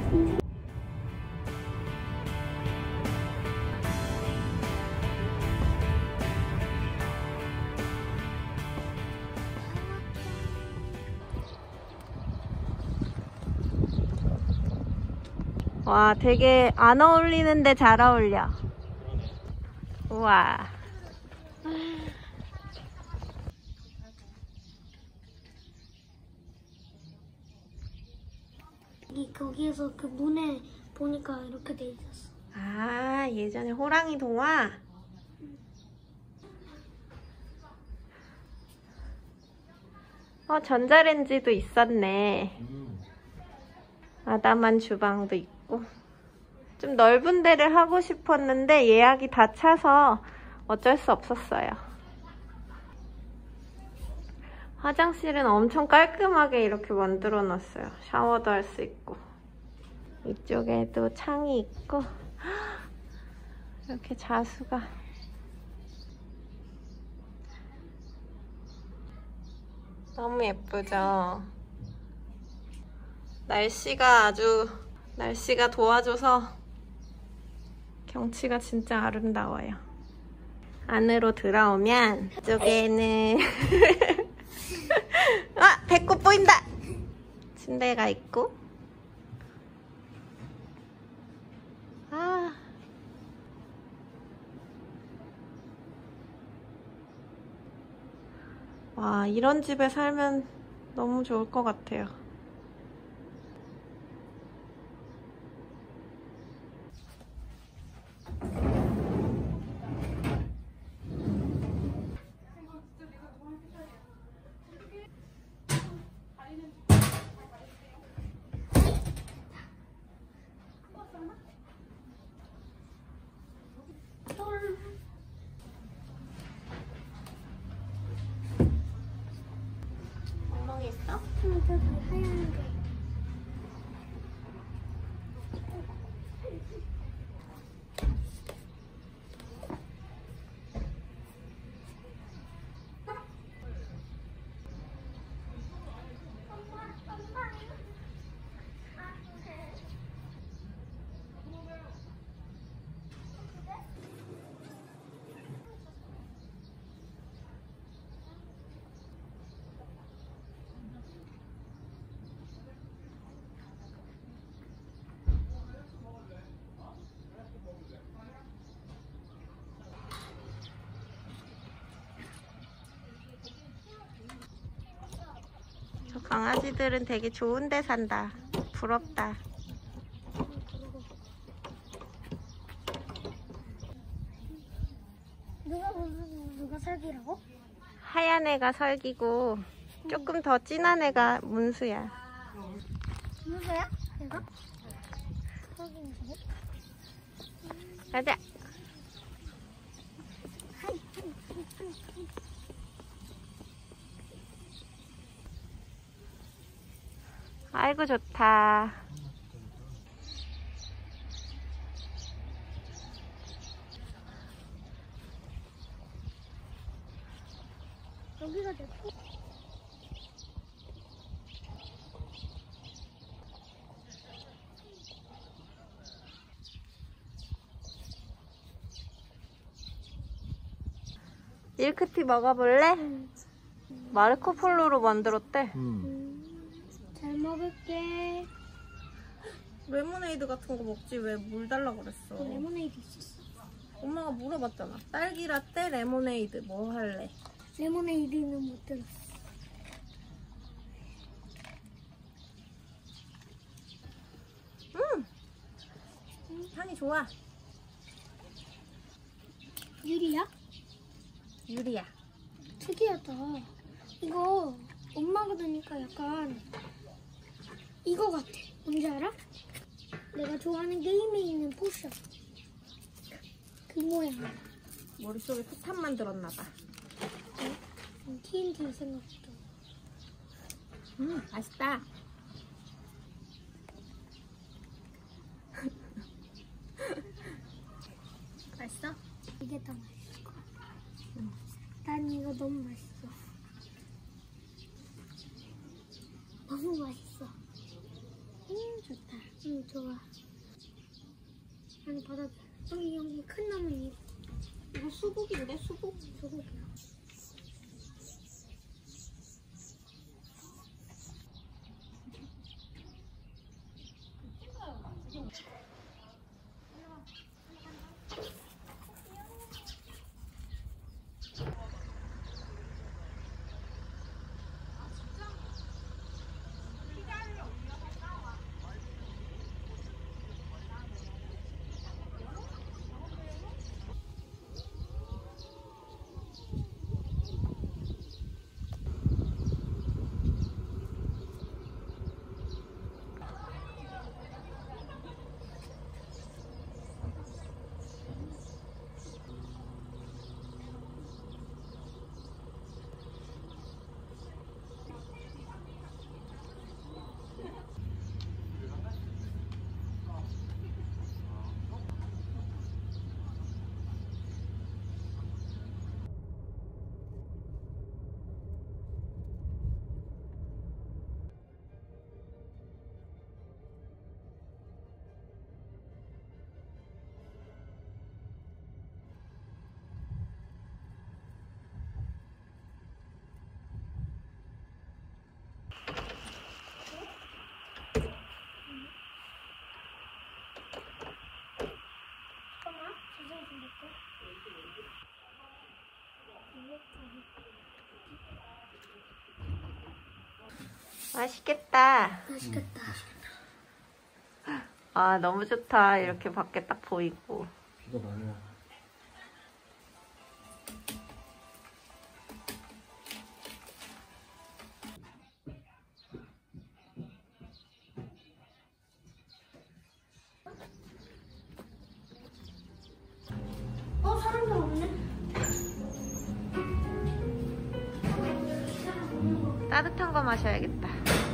와, 되게 안 어울리는데 잘 어울려. 우와. 거기에서 그 문에 보니까 이렇게 돼 있었어. 아, 예전에 호랑이 동화? 전자레인지도 있었네. 아담한 주방도 있고. 좀 넓은 데를 하고 싶었는데 예약이 다 차서 어쩔 수 없었어요. 화장실은 엄청 깔끔하게 이렇게 만들어 놨어요. 샤워도 할 수 있고. 이쪽에도 창이 있고 이렇게 자수가. 너무 예쁘죠? 날씨가 도와줘서 경치가 진짜 아름다워요. 안으로 들어오면 이쪽에는 아! 배꼽 보인다! 침대가 있고 와, 이런 집에 살면 너무 좋을 것 같아요. 멍멍했어? 응, 저기 하얀 게. 저 강아지들은 되게 좋은 데 산다. 부럽다. 누가 살기라고? 하얀 애가 설기고 조금 더 진한 애가 문수야. 문수야? 얘가? 설기 문수야? 가자. 아이고 좋다. 여기가 내 코. 밀크티 먹어볼래? 마르코 폴로로 만들었대. 잘 먹을게. 레모네이드 같은 거 먹지 왜 물 달라 그랬어? 레모네이드 있었어. 엄마가 물어봤잖아. 딸기 라떼, 레모네이드 뭐 할래? 레모네이드는 못 들었어. 향이 좋아. 유리야? 유리야. 특이하다. 이거 엄마가 드니까 약간 이거 같아. 뭔지 알아? 내가 좋아하는 게임에 있는 포션. 그 모양. 머릿속에 폭탄 만들었나봐. TNT 생각도. 맛있다. 맛있어? 이게 더 맛있을 것 같아. 난 이거 너무 맛있어. 너무 맛있어. 좋다. 좋아. 아니 바다 여기 큰 나무 이거 수국인데 수국? 수국이야. 맛있겠다. 맛있겠다. 아, 너무 좋다. 이렇게 밖에 딱 보이고. 비가 많이 와. 사람들 없네. 따뜻한 거 마셔야겠다.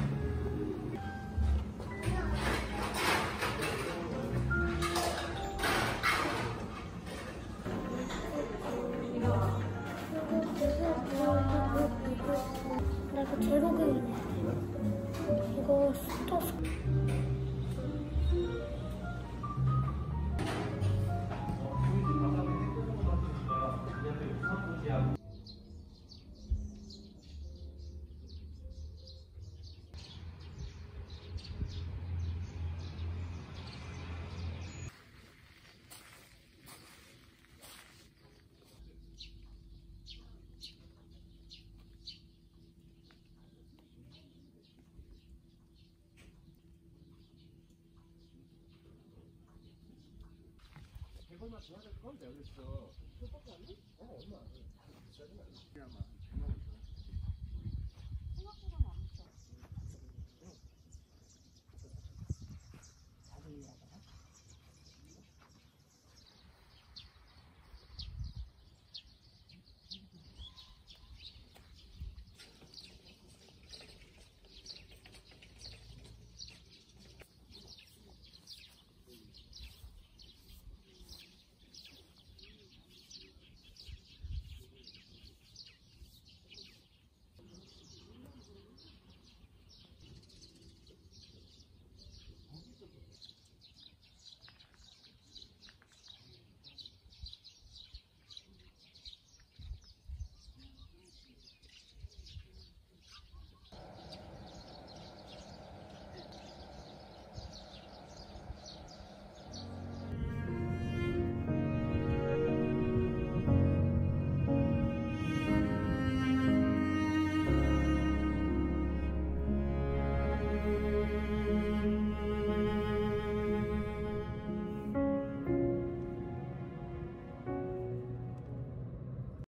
나 이거 제로그이네. 이거 스토스. 얼마 줘야 될 건데, 그랬어. 얼마 안 돼. 얼마 안 돼.